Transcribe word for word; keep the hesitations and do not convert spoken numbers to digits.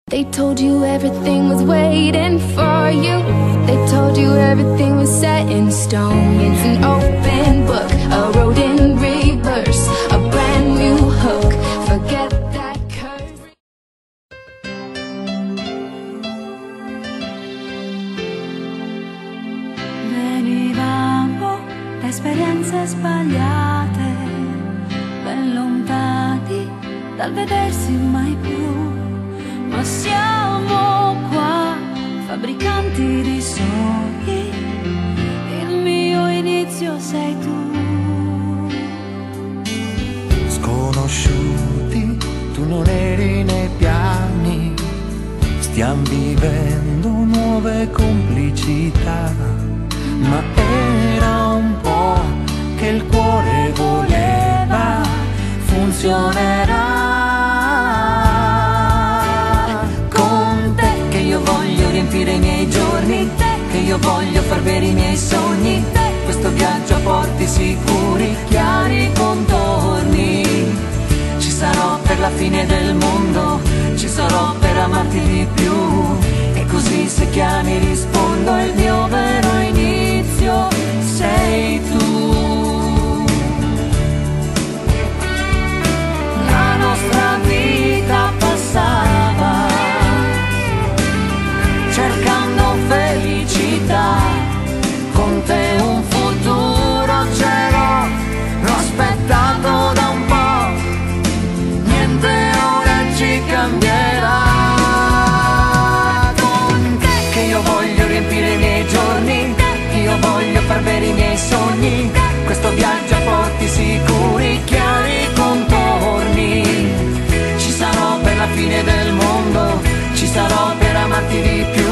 They told you everything was waiting for you. They told you everything was set in stone. It's an open book, a road in reverse, a brand new hook. Forget that curse. Venivamo da esperienze sbagliate, ben lontani dal vedersi mai più. Ma siamo qua, fabbricanti di sogni, il mio inizio sei tu. Sconosciuti, tu non eri nei piani, stiamo vivendo nuove complicità, ma era un po' che il cuore voleva, funzionerà. Riempire i miei giorni, che io voglio far bere i miei sogni. Questo viaggio a porti sicuri, chiari contorni. Ci sarò per la fine del mondo, ci sarò per amarti di più. E così se chiami rispondo, il mio vero inizio sei tu. La nostra vita passava cercando felicità, con te un futuro ce l'ho, l'ho aspettato da un po', niente ora ci cambierà. Con te che io voglio riempire i miei giorni, io voglio far bere i miei sogni, questo viaggio a porti sicuri, chiari contorni. Ci sarò per la fine del mondo, ci sarò per amarti di più.